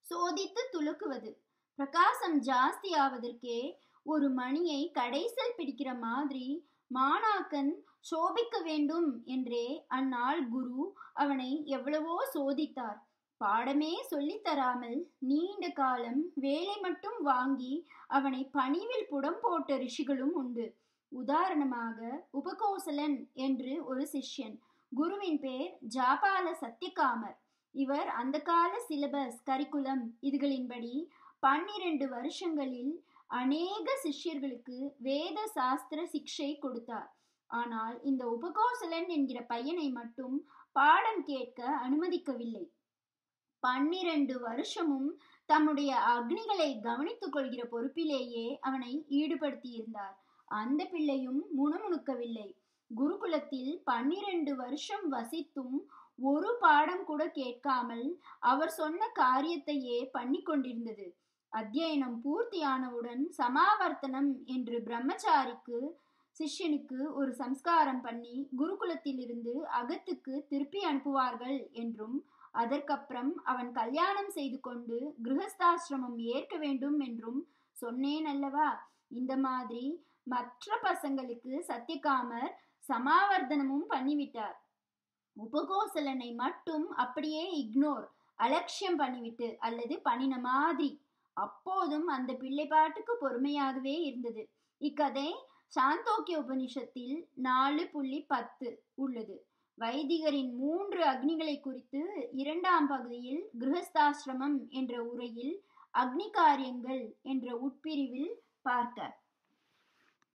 சோதித்து துலக்குவது. பிரகாசம் ஜாஸ்தியாவதற்கே ஒரு மணியை கடைசல் பிடிக்கிற மாதிரி மாணாக்கன் சோபிக்க வேண்டும் என்றே அந்நாள் குரு அவனை எவ்வளவோ சோதித்தார். பாடமே சொல்லித்தராமல் நீண்ட காலம் வேலை மட்டும் வாங்கி அவனை பணிவில் புடம் போட்ட ரிஷிகளும் உண்டு. உதாரணமாக உபகோசலன் என்று ஒரு சிஷ்யன். குருவின் பேர் ஜாபால சத்தியகாமர். இவர் அந்த கால சிலபஸ் கரிக்குலம் இதுகளின்படி 12 வருஷங்களில் அநேக சிஷ்யர்களுக்கு வேத சாஸ்திர சிக்ஷை கொடுத்தார். ஆனால் இந்த உபகோசலன் என்கிற பையனை மட்டும் பாடம் கேட்க அனுமதிக்கவில்லை. 12 வருஷமும் தம்முடைய அக்னிகளை கவனித்துக் கொள்கிற பொறுப்பிலேயே அவனை ஈடுபடுத்தியிருந்தார். அந்த பிள்ளையும் முணுமுணுக்கவில்லை. குருகுலத்தில் 12 வருஷம் வசித்தும் ஒரு பாடம் கூட கேட்காமல் அவர் சொன்ன காரியத்தையே பண்ணி கொண்டிருந்தது. அத்தியனம் பூர்த்தியானவுடன் சமாவர்த்தனம் என்று பிரம்மச்சாரிக்கு சிஷ்யனுக்கு ஒரு சம்ஸ்காரம் பண்ணி குருகுலத்தில் இருந்து அகத்துக்கு திருப்பி அனுப்புவார்கள் என்றும், அதற்கப்புறம் அவன் கல்யாணம் செய்து கொண்டு கிரகஸ்தாசிரமம் ஏற்க வேண்டும் என்றும் சொன்னேன் அல்லவா? இந்த மாதிரி மற்ற பசங்களுக்கு சத்தியகாமர் சமாவர்த்தனமும் பண்ணிவிட்டார். உபகோசலனை மட்டும் அப்படியே இக்னோர், அலட்சியம் பண்ணிவிட்டு அல்லது பண்ணின மாதிரி. அப்போதும் அந்த பிள்ளை பாட்டுக்கு பொறுமையாகவே இருந்தது. இக்கதை சாந்தோக்கிய உபனிஷத்தில் 4.10 உள்ளது. வைதிகரின் 3 அக்னிகளை குறித்து 2ஆம் பகுதியில் கிரகஸ்தாசிரமம் என்ற உரையில் அக்னி காரியங்கள் என்ற உட்பிரிவில் பார்க்க